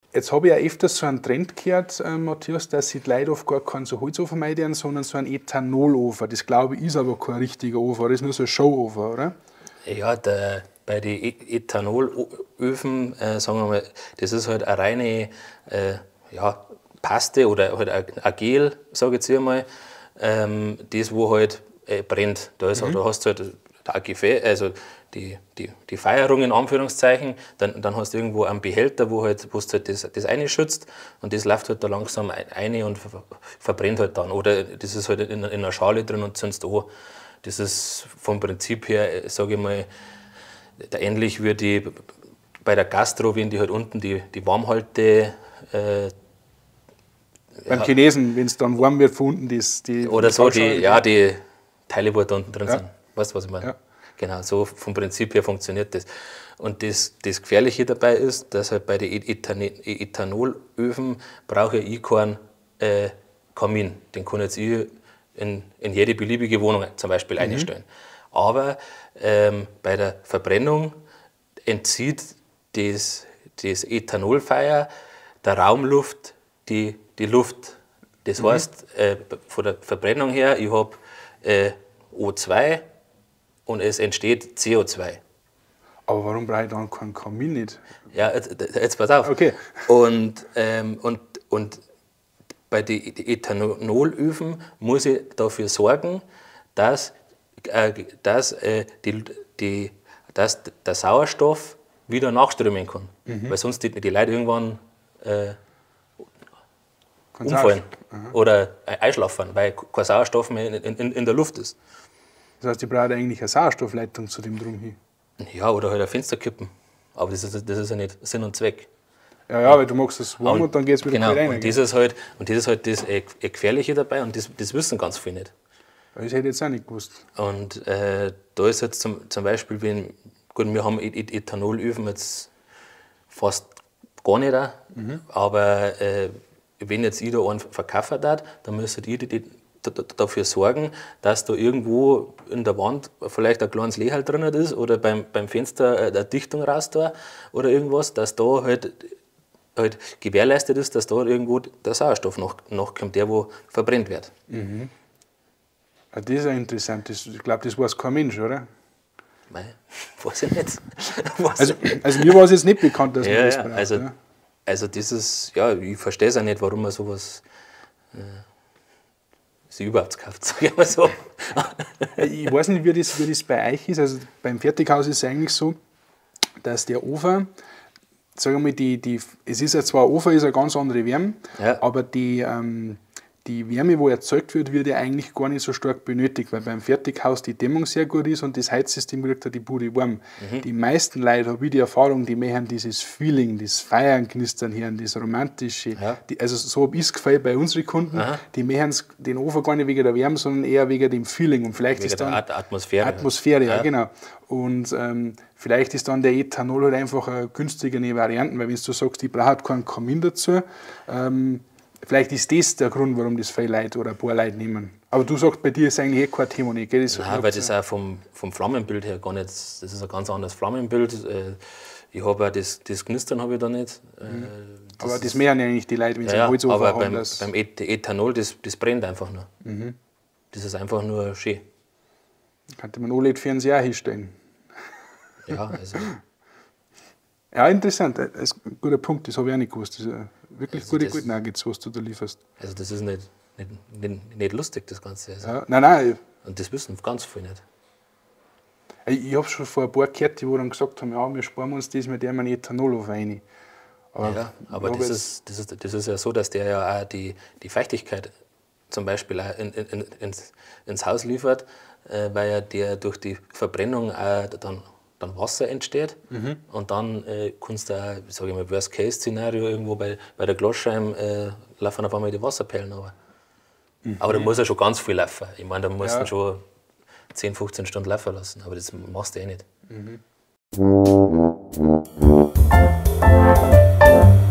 Jetzt habe ich ja öfters so einen Trend gehört, Matthias, dass sich die Leute oft gar keinen so Holzofen meiden, sondern so einen Ethanolofen. Das glaube ich ist aber kein richtiger Ofen, das ist nur so ein Showofen, oder? Ja, bei den Ethanolöfen, sagen wir mal, das ist halt eine reine ja, Paste oder halt ein Gel, sage ich jetzt einmal, das wo halt brennt. Da hast du halt ein Gefäß, also die Feierung in Anführungszeichen, dann hast du irgendwo einen Behälter, wo du halt das einschützt und das läuft halt da langsam ein und verbrennt halt dann. Oder das ist halt in einer Schale drin und zündest an. Das ist vom Prinzip her, sage ich mal, ähnlich wie bei der Gastro, wenn die halt unten die Warmhalte. Beim Chinesen, wenn es dann warm wird, von unten die oder so, die Teile, wo da unten drin sind. Weißt du, was ich meine? Ja. Genau, so vom Prinzip her funktioniert das. Und das Gefährliche dabei ist, dass halt bei den Ethanolöfen brauche ich keinen Kamin. Den kann jetzt ich in jede beliebige Wohnung zum Beispiel einstellen. Aber bei der Verbrennung entzieht das Ethanolfeuer der Raumluft die Luft. Das heißt, von der Verbrennung her, ich habe O2 und es entsteht CO2. Aber warum brauche ich dann keinen Kamin nicht? Ja, jetzt pass auf. Okay. Und bei den Ethanolöfen muss ich dafür sorgen, dass der Sauerstoff wieder nachströmen kann. Weil sonst die Leute irgendwann umfallen oder einschlafen, weil kein Sauerstoff mehr in der Luft ist. Das heißt, ich brauche eigentlich eine Sauerstoffleitung zu dem drum hin. Ja, oder halt ein Fenster kippen. Aber das ist ja nicht Sinn und Zweck. Ja, weil du machst es warm und dann geht es wieder genau, rein. und das ist halt das Gefährliche dabei und das wissen ganz viele nicht. Das hätte ich jetzt auch nicht gewusst. Und da ist jetzt zum Beispiel, wir haben Ethanolöfen jetzt fast gar nicht, aber wenn jetzt ich da einen verkaufen darf, dann müsstet ihr dafür sorgen, dass da irgendwo in der Wand vielleicht ein kleines Loch drin ist oder beim Fenster eine Dichtung raus da oder irgendwas, dass da halt gewährleistet ist, dass da irgendwo der Sauerstoff nachkommt, der wo verbrennt wird. Das ist ja interessant. Ich glaube, das weiß kein Mensch, oder? Nein, weiß ich nicht. Also mir war es jetzt nicht bekannt, dass man das ja, braucht. also das ist, ja, ich verstehe es auch nicht, warum man sowas sich überhaupt kauft, sag ich mal so. Ich weiß nicht, wie das bei euch ist. Also beim Fertighaus ist es eigentlich so, dass der Ofen, sagen wir mal, es ist ja zwar ein Ofen, ist eine ganz andere Wärme, aber die Wärme, die erzeugt wird, wird ja eigentlich gar nicht so stark benötigt, weil beim Fertighaus die Dämmung sehr gut ist und das Heizsystem kriegt ja die Bude warm. Die meisten Leute, habe ich die Erfahrung, die machen dieses Feeling, das Feiern, Knistern hören, das Romantische. Also so habe ich es gefällt bei unseren Kunden, die machen den Ofen gar nicht wegen der Wärme, sondern eher wegen dem Feeling. Und vielleicht wegen ist dann der Atmosphäre. Ja, genau. Und vielleicht ist dann der Ethanol halt einfach eine günstigere Variante, weil wenn du sagst, ich brauche keinen Kamin dazu, vielleicht ist das der Grund, warum das viele Leute oder ein paar Leute nehmen. Aber du sagst, bei dir ist eigentlich kein Thema nicht, gell? Nein, weil das auch vom Flammenbild her gar nicht, das ist ein ganz anderes Flammenbild. Ich habe auch das Knistern habe ich da nicht. Aber das merken ja eigentlich die Leute, wenn sie einen Holzofen aber haben. beim Ethanol, das brennt einfach nur. Das ist einfach nur schön. Könnte man OLED-Fernseher auch hinstellen. Ja, also. Ja, interessant. Das ist ein guter Punkt, das habe ich auch nicht gewusst. Das ist wirklich gute Nuggets, was du da lieferst. Also das ist nicht lustig, das Ganze. Also. Ja, nein. Und das wissen ganz viele nicht. Ich habe schon vor ein paar gehört, die dann gesagt haben, ja, wir sparen uns das mit dem Ethanol rein. Aber das ist ja so, dass der ja auch die Feuchtigkeit zum Beispiel auch ins Haus liefert, weil ja der durch die Verbrennung auch dann Wasser entsteht und dann kannst du auch, sage ich mal, Worst-Case-Szenario irgendwo bei der Glasscheibe laufen auf einmal die Wasserperlen runter. Aber da muss ja schon ganz viel laufen. Ich meine, da musst du schon 10, 15 Stunden laufen lassen, aber das machst du eh nicht.